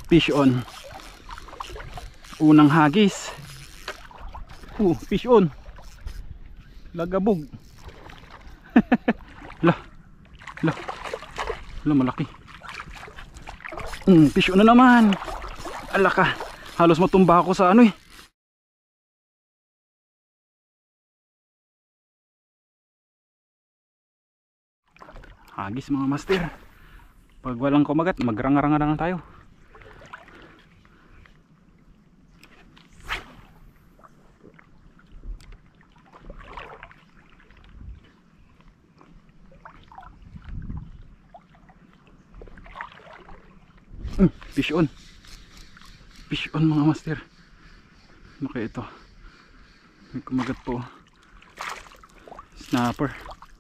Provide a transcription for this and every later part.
Fish on. Unang hagis. Fish on. Lagabog. La. Malaki. Fish on na naman. Ala ka. Halos matumba ako sa ano eh. Hagis mga master. Pag walang kumagat, magranga-ranga tayo. Fish on. Fish on mga master. Okay, ito. May kumagat po. Snapper.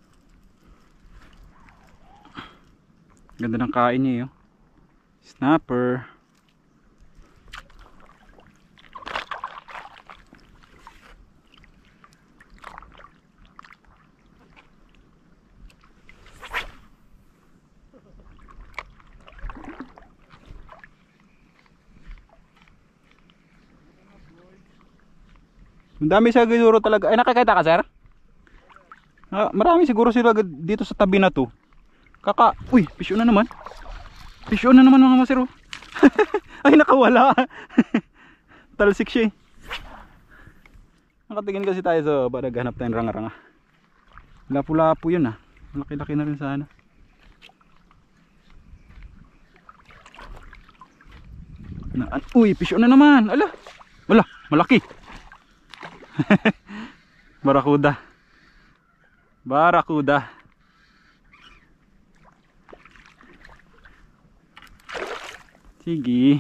Ganda ng kain niya yun. Snapper. Ang dami siguro talaga. Ay, nakakita ka, sir? Marami siguro sila dito sa tabi na to. Uy, fish on na naman. Fish on na naman mga masero. Ay, nakawala. Talsik siya eh. Nakatingin kasi tayo sa naghanap tayong ranga-ranga. Lapu-lapu yun ah. Laki-laki na rin sana. Uy, fish on na naman. Ala, malaki. Barakuda. Sige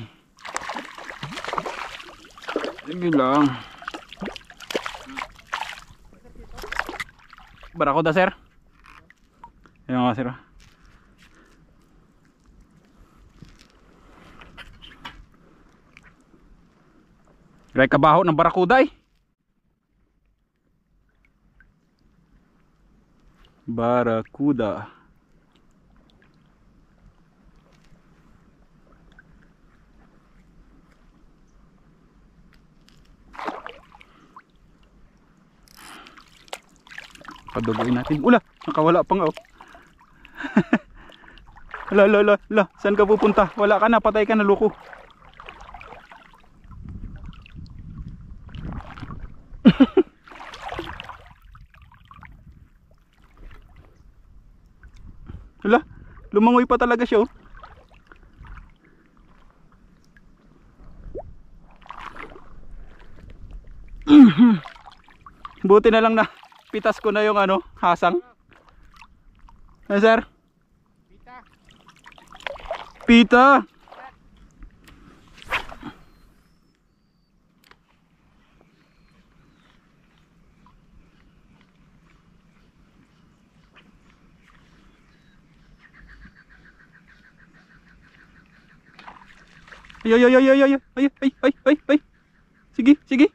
lang. Barakuda, sir. Ayan nga, sir. Ray kabaho ng barakuda eh. Barakuda. Paduguin natin. Ula, nakawala pa nga oh. La, saan ka pupunta? Wala ka na, patay ka na, loko. Hala, lumangoy pa talaga siya oh. Buti na lang na pitas ko na yung ano, hasang. Ano, sir? Pita. Ay. Sige.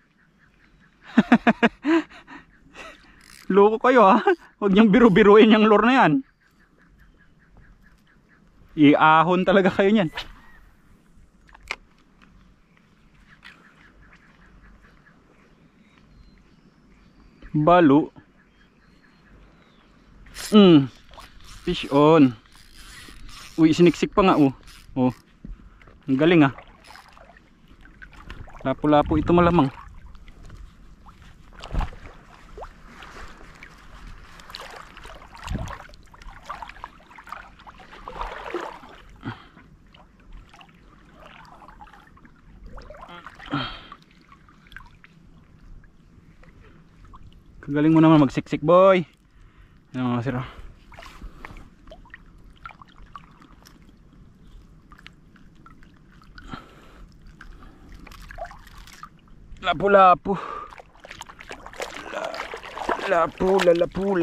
Loko kayo ha. Huwag niyang biru-biruin yung lure na yan. Iahon talaga kayo niyan. Balo. Fish on. Uy, siniksik pa nga oh. Oh. Ang galing ah. Lapu-lapu ito malamang. Kagaling mo naman magsiksik, boy. Ano mga siro. Lapu-lapu. Lapu-lapu.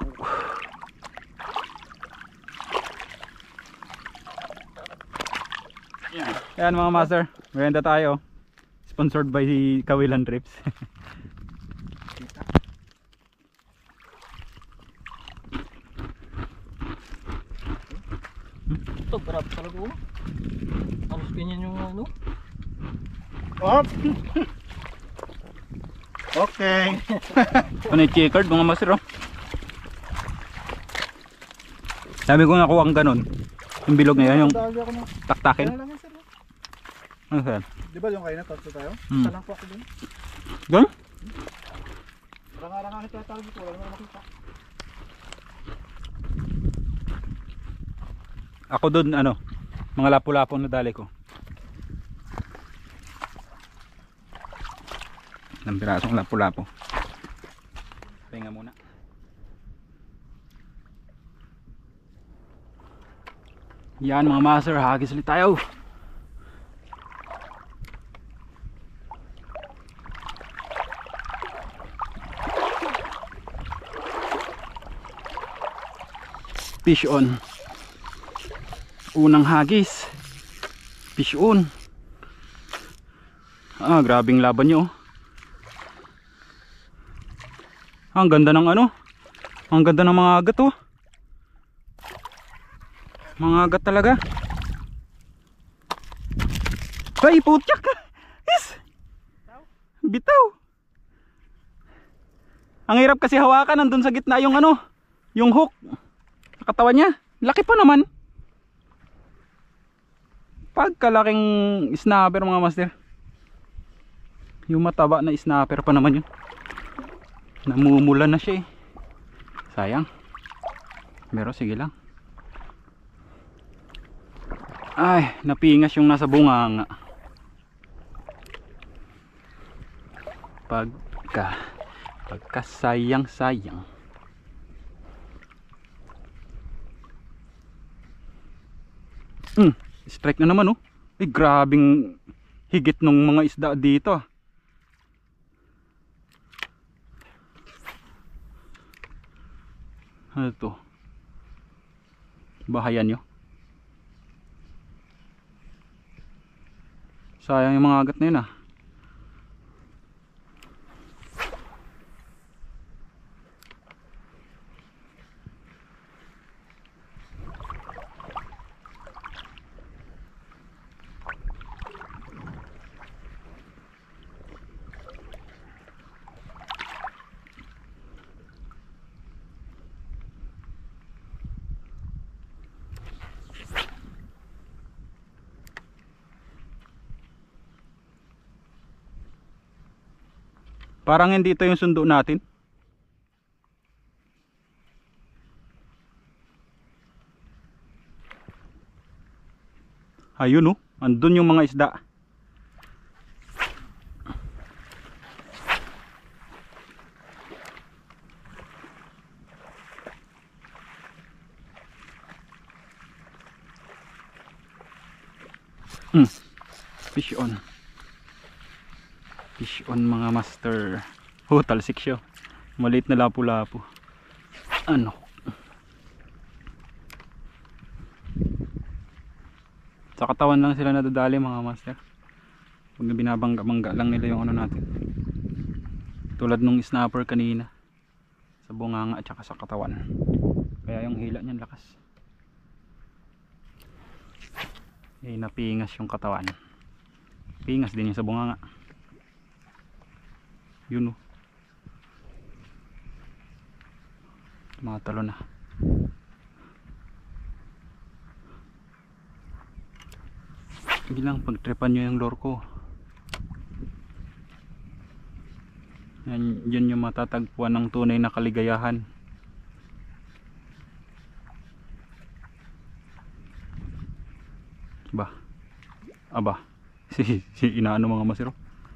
Ayan mga master, maganda tayo. Sponsored by Kawilan Trips. Ito, grabe talaga oh. Halos ganyan yung ano. Op! Okay. Ano yung checkered mga master oh. Sabi ko nakuha ang ganon. Yung bilog na yan, yung Dali ako ng... taktakin. Kaya lang yan, sir. Ano sir? Di ba yung kayo na tatlo tayo? Hmm. Isa lang po ako dun. Gan? Ranga-ranga kita tawag ko. Wala naman makita. Ako doon ano, mga lapu-lapo na dali ko. Ng pirasong lapu-lapo. Pahinga muna. Yan mga master, hagis ulit tayo. Fish on. Unang hagis. Fish on. Ah, grabing laban nyo. Ang ganda ng ano. Ang ganda ng mga agat oh. Mga agat talaga. Ay, putyak. Yes. Bitaw. Ang hirap kasi hawakan, nandun sa gitna yung ano, yung hook sa katawan niya. Laki pa naman. Pagkalaking snapper mga master. Yung mataba na snapper pa naman yun. Namumula na siya eh. Sayang. Pero sige lang. Ay, napingas yung nasa bunganga. Pagka sayang. Strike na naman oh. Ay, grabing higit nung mga isda dito ah. Ano to? Bahayan nyo. Sayang yung mga agat na yun ah. Parang hindi ito yung sundo natin. Ayun oh, andun yung mga isda. Fish on. Fish on mga master. Oh, talsik siya. Maliit na lapu-lapu. Ano? Sa katawan lang sila nadadali mga master. Pag binabangga-bangga lang nila yung ano natin. Tulad nung snapper kanina. Sa bunganga at saka sa katawan. Kaya yung hila niyan lakas. Eh, napingas yung katawan. Pingas din yung sa bunganga. Yun oh. Tumatalo na. Bilang pagtripan nyo yung lure ko. Yan yung matatagpuan ng tunay na kaligayahan. Ba? Aba. Si inaano mga masiro.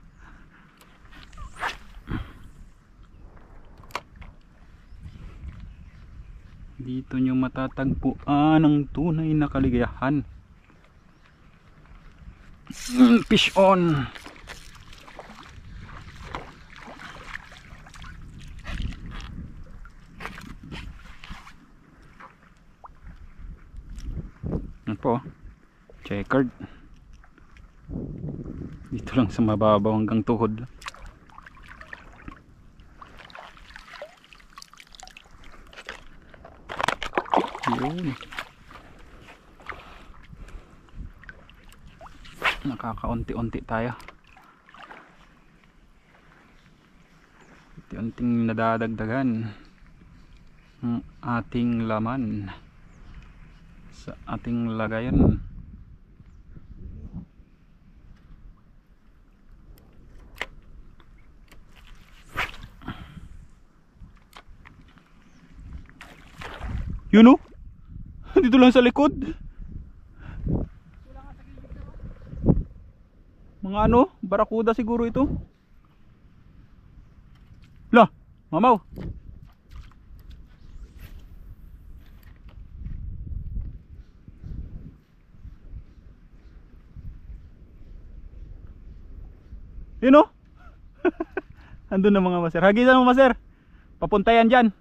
Dito nyo matatagpuan ang tunay na kaligayahan. Fish on. Ano po? Checkered. Dito lang sa mababaw hanggang tuhod. Yun. Nakakaunti-unti tayo. Unti-unting nadadagdagan ang ating laman sa ating lagayan. Yun o, dito lang sa likod. Mga ano, barakuda siguro ito. Lah, mamaw. Yun o. Andun na mga maser. Hagisan mo maser. Papunta yan dyan.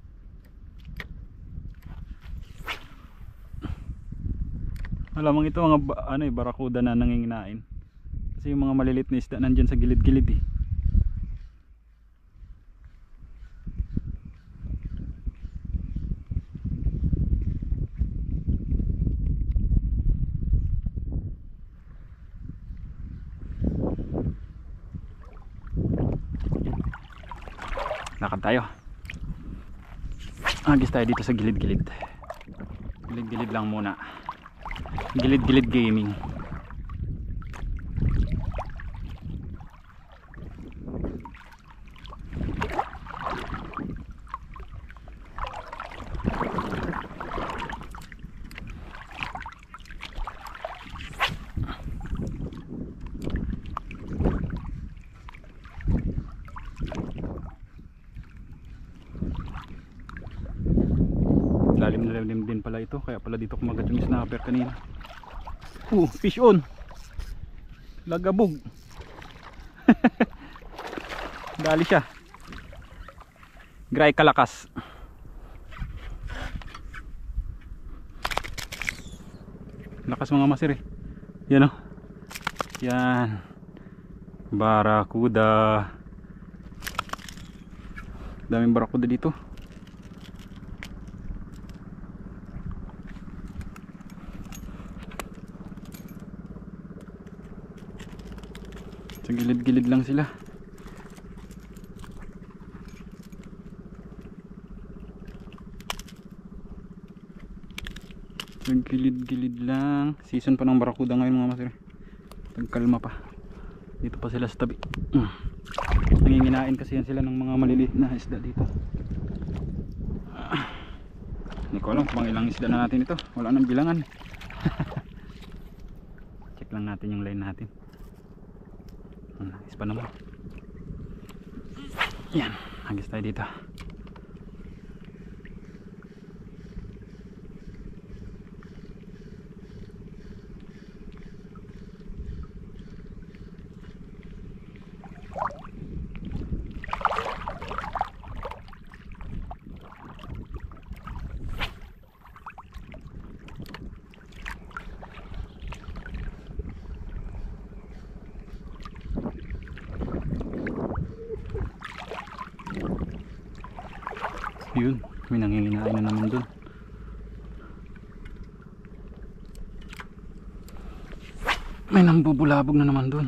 Alamang ito mga barakuda na nanginginain. Kasi yung mga malilit na isda nandyan sa gilid-gilid eh. Lakad tayo. Agis tayo dito sa gilid-gilid. Gilid-gilid lang muna. Gilid-gilid gaming. Lalim na lalim din pala ito, kaya pala dito kumagat yung snapper kanina. Fish on. Lagabog. Dali siya. Gray kalakas. Lakas mga masir eh. Yan o. Yan. Barakuda. Daming barakuda dito. Sa gilid-gilid lang sila. Sa gilid-gilid lang. Season pa ng barakuda ngayon mga masir. Tagkalma pa. Dito pa sila sa tabi. Nanginginain kasi yan sila ng mga maliliit na isda dito. Hindi ko alam kung ilang isda na natin ito. Wala nang bilangan. Check lang natin yung line natin. Nais pa naman. Yan, hagis tayo dito. Yun, may nanginginain na naman dun. May nambubulabog na naman dun.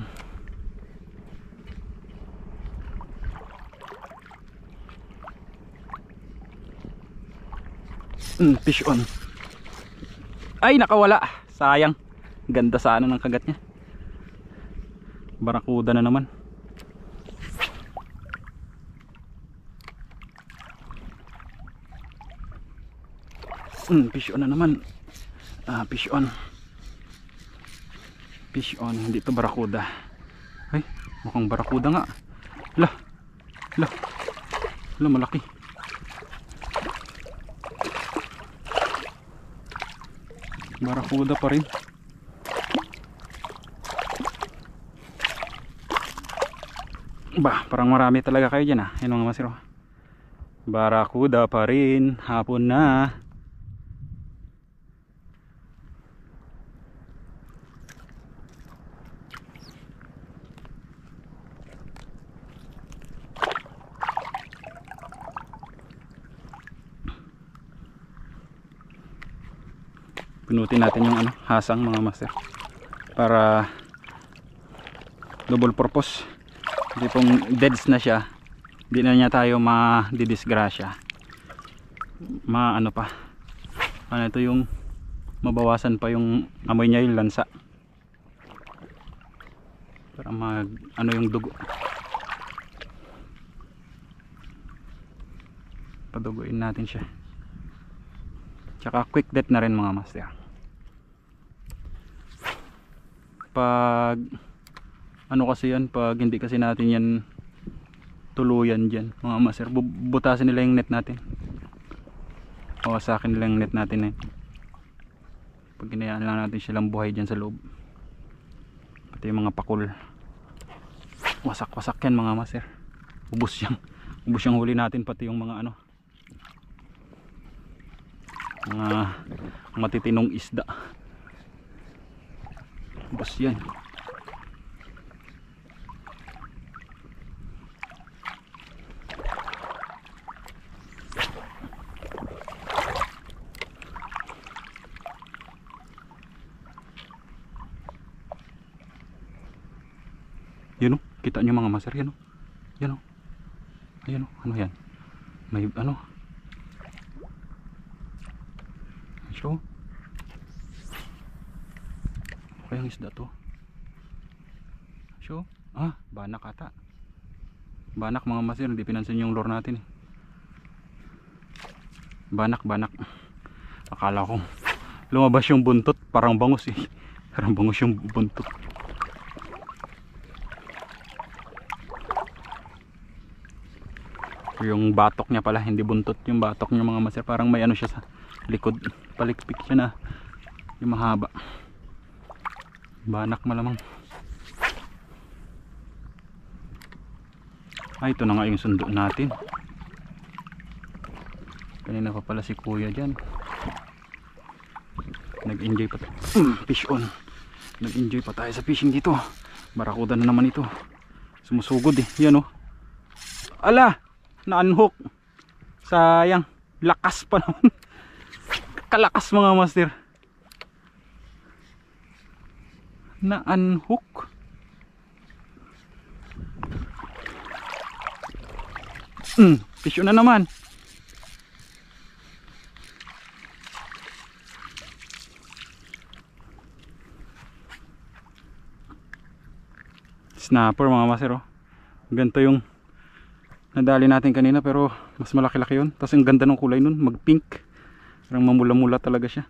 Fish on. Ay, nakawala. Sayang. Ganda sana ng kagat niya. Barakuda na naman. Fish on na naman. Fish on. Fish on, hindi to barakuda. Ay, mukhang barakuda nga. Lah. Lah. Lah, malaki. Barakuda pa rin. Bah, parang marami talaga kayo dyan Yan mga masiro. Barakuda pa rin. Hapon na. Pinutin natin yung hasang mga master para double purpose. Kasi kung deads na siya, di na niya tayo ma-didisgrasya. Ano pa, ano ito, yung mabawasan pa yung amoy niya, yung lansa, para ano yung dugo, paduguin natin siya. Tsaka quick death na rin mga master. Pag ano kasi yan, pag hindi kasi natin yan tuluyan dyan mga master, butasin nila yung net natin, o sa akin nila yung net natin pag ginayaan lang natin silang buhay dyan sa loob. Pati yung mga pakul, wasak wasak yan mga master. Ubus yung huli natin, pati yung mga ano, mga matitinong isda, ubus yan. Yun o, kita nyo mga master, yan o, yan o, ayan o, ano yan, may ano, so okay ang isda to, so banak ata, banak mga master, hindi pinansin yung lure natin banak, akala ko lumabas yung buntot, parang bangus parang bangus yung buntot. Yung batok niya pala, hindi buntot yung batok niya mga master, parang may ano siya sa likod, palikpik siya na yung mahaba, banak malamang. Ito na nga yung sundo natin. Kanina pa pala si kuya dyan, nag-enjoy pa fish on, nag-enjoy pa tayo sa fishing dito. Barakuda na naman ito, sumusugod yan o, ala, na-unhook, sayang, lakas pa naman kalakas mga master, na-unhook. Fish na naman. Snapper mga master oh. Ganito yung nadali natin kanina, pero mas malaki-laki yun. Tapos ang ganda ng kulay nun, mag pink, parang mamula-mula talaga siya.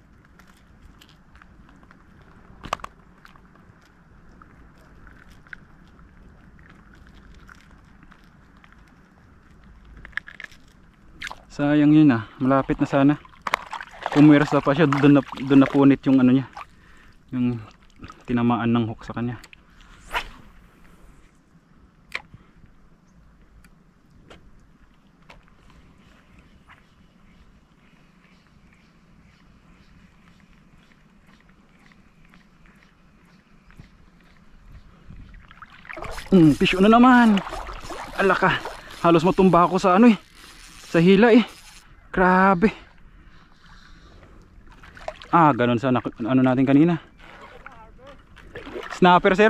Sayang yun malapit na sana. Pumirsa pa siya, doon na punit yung ano niya, yung tinamaan ng hook sa kanya. Pisyo na naman. Alaka, halos matumba ako sa ano sa hila grabe. Ganon sa ano natin kanina. Snapper sir.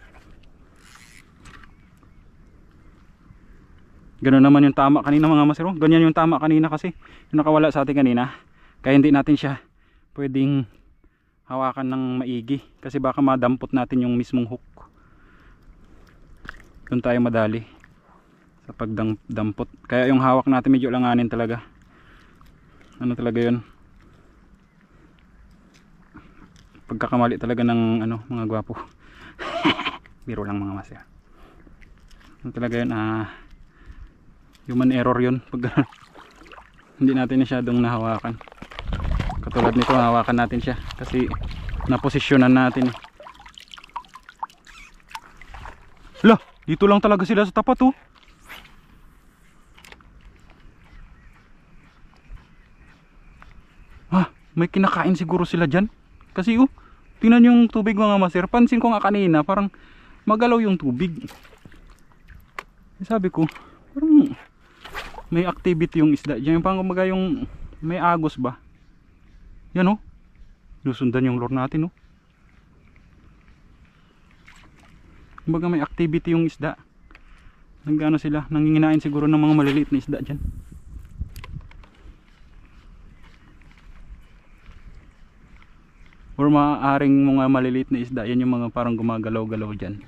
Ganon naman yung tama kanina mga masero. Ganyan yung tama kanina kasi yung nakawala sa atin kanina. Kaya hindi natin siya pwedeng hawakan ng maigi, kasi baka madampot natin yung mismong hook. Doon tayo madali sa pagdampot. Kaya yung hawak natin medyo langanin talaga. Ano talaga yun, pagkakamali talaga ng ano, mga gwapo. Biro lang mga masya. Ano talaga yun, human error yun pag hindi natin masyadong nahawakan. Katulad nito, hawakan natin siya kasi naposisyonan natin Lah, dito lang talaga sila sa tapat may kinakain siguro sila dyan. Kasi tingnan yung tubig mga master. Pansin ko nga kanina, parang magalaw yung tubig. Sabi ko, parang may activity yung isda dyan. Parang kumaga yung may agos ba. Yan lusundan yung lure natin Kumbaga may activity yung isda. Nagano sila, nanginginain siguro ng mga maliliit na isda dyan. Or maaaring mga maliliit na isda, yan yung mga parang gumagalaw-galaw dyan.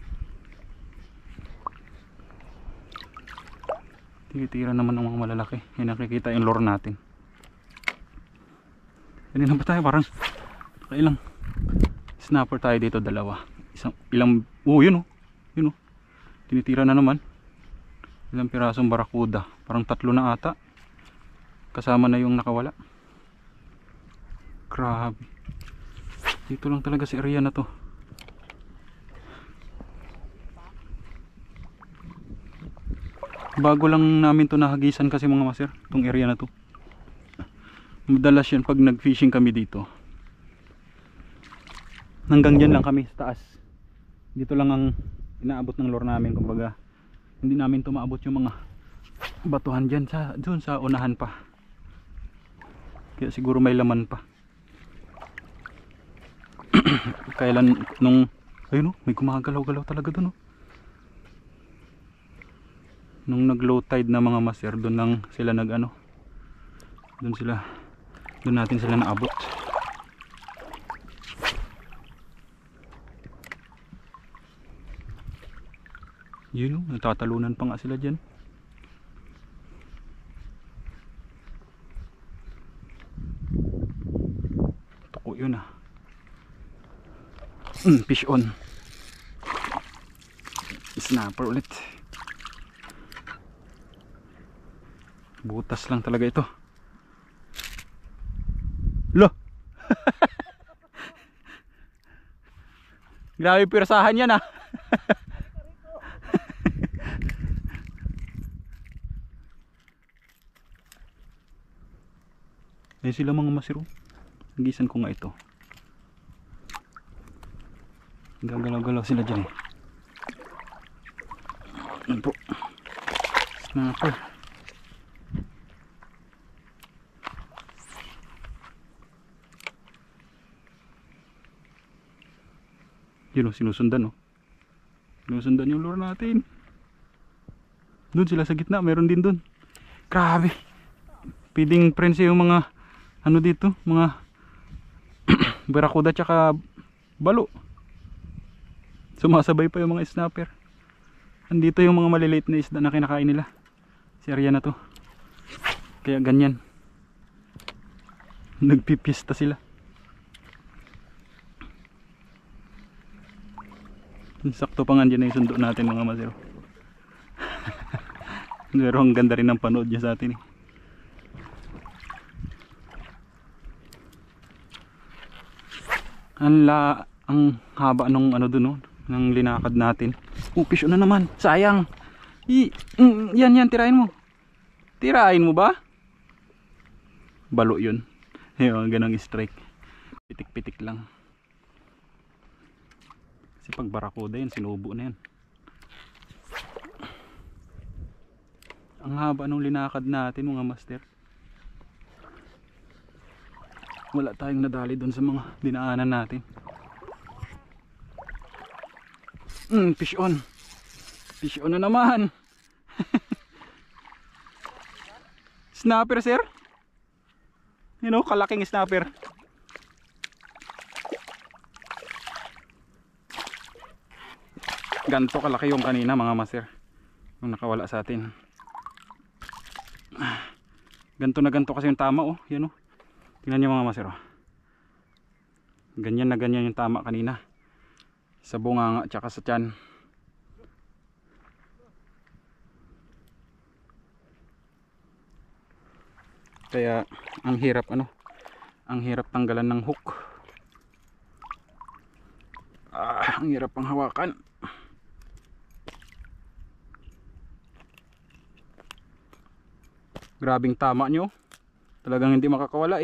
Titira naman ng mga malalaki. Yan nakikita yung lure natin. Kanina pa tayo parang ilang snapper tayo dito, dalawa. Ilang, yun o. Tinitira na naman. Ilang pirasong barakuda. Parang 3 na ata. Kasama na yung nakawala. Grabe. Dito lang talaga sa area na to. Bago lang namin to nahagisan kasi mga master, tong area na to. Madalas yan pag nag-fishing kami dito. Hanggang dyan lang kami sa taas. Dito lang ang inaabot ng lure namin, kumbaga hindi namin to maabot yung mga batuhan dyan doon sa unahan pa. Kaya siguro may laman pa. Kailan nung ayun may gumagalaw-galaw talaga doon nung nag low tide na mga master, doon lang sila doon natin sila naabot. Yun natatalunan pa nga sila dyan. Tuko yun fish on. Snapper ulit. Butas lang talaga ito. Lo. Grabe pirasahan yan Ayun sila mga masiro. Nagisan ko nga ito. Gagalaw-galaw sila dyan Ano po? Snapper. Yun sinusundan sinusundan yung lure natin. Doon sila sa gitna, meron din doon. Grabe. Feeding friends yung mga dito, mga barakuda tsaka balo. Sumasabay pa yung mga snapper. Andito yung mga maliliit na isda na kinakain nila. Si area na to. Kaya ganyan. Nagpipista sila. Sakto pa nga dyan na yung sundo natin mga masero. Pero ang ganda rin ng panood niya sa atin Ang haba nung dun ng linakad natin. Fish on na naman. Sayang. Yan, tirahin mo. Tirahin mo ba? Balo yun. Yung ganang strike. Pitik-pitik lang. Kasi pag barakuda yan, sinubo na yan. Ang haba nung linakad natin mga master. Wala tayong nadali doon sa mga dinaanan natin. Fish on. Fish on na naman. Snapper sir. Kalaking snapper. Ganto kalaki yung kanina mga master. Yung nakawala sa atin. Ganto na ganto kasi yung tama yan Tingnan nyo mga master Ganyan na ganyan yung tama kanina. Sa bunganga tsaka sa tiyan. Kaya ang hirap ang hirap tanggalan ng hook. Ang hirap pang hawakan. Grabing tama nyo. Talagang hindi makakawala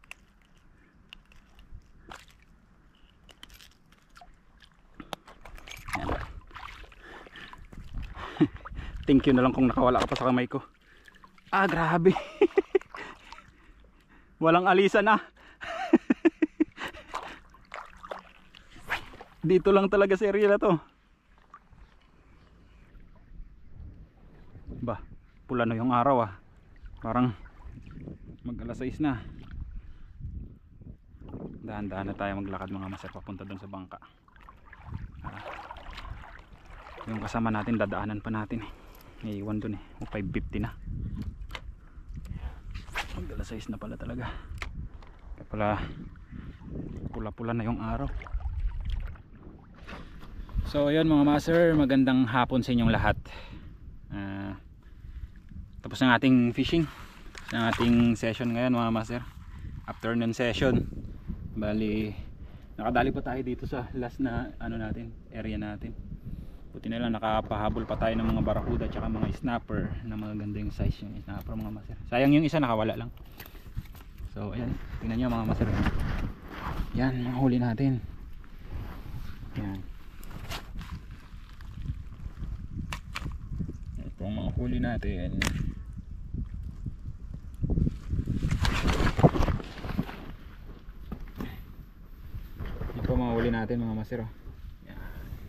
Thank you na lang kung nakawala ka pa sa kamay ko. Grabe. Walang alisan Dito lang talaga sa area na to. Ba, pula na yung araw parang mag alas 6 na. Dahan-dahan na tayo maglakad mga master papunta doon sa bangka. Yung kasama natin dadaanan pa natin iiwan doon 5:50 na. Mag alas 6 na pala talaga. Kaya pala pula-pula na yung araw. So ayun mga master, magandang hapon sa inyong lahat. Tapos ang ating fishing, ang ating session ngayon mga master, afternoon session. Bali nakadali pa tayo dito sa last na natin, area natin. Buti na lang nakapahabol pa tayo ng mga barakuda at mga snapper na maganda yung size yung snapper mga master. Sayang yung isa nakawala lang. So ayan, tingnan nyo mga master. Yan mga huli natin. Yan. Ito ang mga huli natin. Mga huli natin mga master. Yan.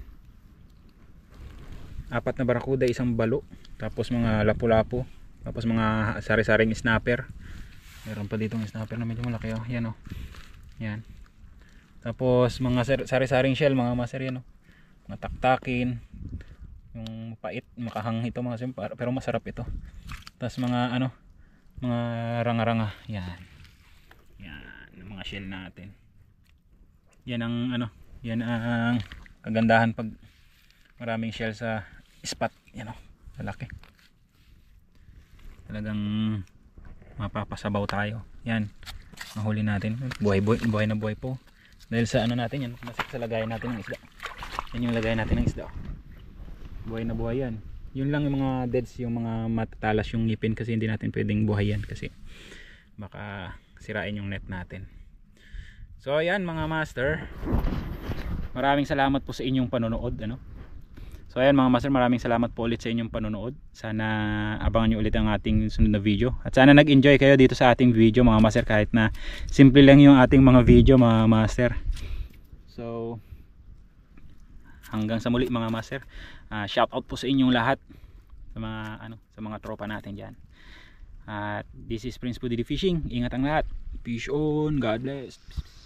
4 na barakuda, isang balo, tapos mga lapu-lapu, tapos mga sari-saring snapper. Meron pa ditong snapper na medyo malaki yan yan. Tapos mga sari-saring shell mga master yan mga taktakin, yung pait, makahang ito mga master, pero masarap ito. Tapos mga mga ranga-ranga yan. Yan mga shell natin. Yan ang yan ang kagandahan pag maraming shell sa spot, lalaki. Talagang mapapasabaw tayo. Yan, mahuli natin. Buhay na buhay po. Dahil sa natin yan, sa lagayan natin ng isda. Yan yung lagayan natin ng isda. Buhay na buhay yan. Yun lang yung mga deads, yung mga matatalas yung ngipin kasi hindi natin pwedeng buhayan kasi baka sirain yung net natin. So ayan mga master, maraming salamat po sa inyong panonood. So ayan mga master, maraming salamat po ulit sa inyong panonood. Sana abangan nyo ulit ang ating sunod na video. At sana nag-enjoy kayo dito sa ating video mga master, kahit na simple lang yung ating mga video mga master. So hanggang sa muli mga master, shout out po sa inyong lahat, sa mga sa mga tropa natin dyan. At this is Prince Pudidi Fishing. Ingat ang lahat. Fish on. God bless.